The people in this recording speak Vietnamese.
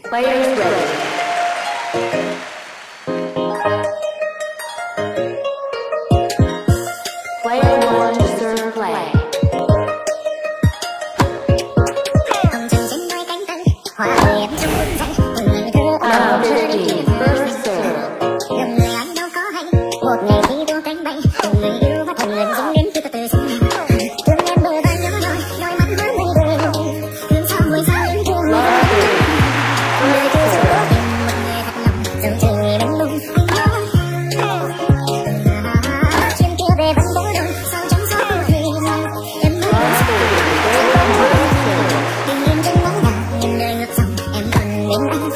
Players ready. Player one to serve play. Round 15, first serve. Một ngày khi tôi cánh bay, từng người yêu và từng người dính đến khi ta từ xa. Thương em bờ vai nhớ nhói, đôi mắt với mây đời lộn. Thương sao người sao đến thương đời chưa rồi có tìm một người thật lòng, dẫu trời đánh lung anh nhớ. Chuyến kia về vẫn bối rối, sao chẳng xót về lòng. Em mới buồn tình yên trên nắng đào, nhìn đời ngược dòng, em cần đến anh.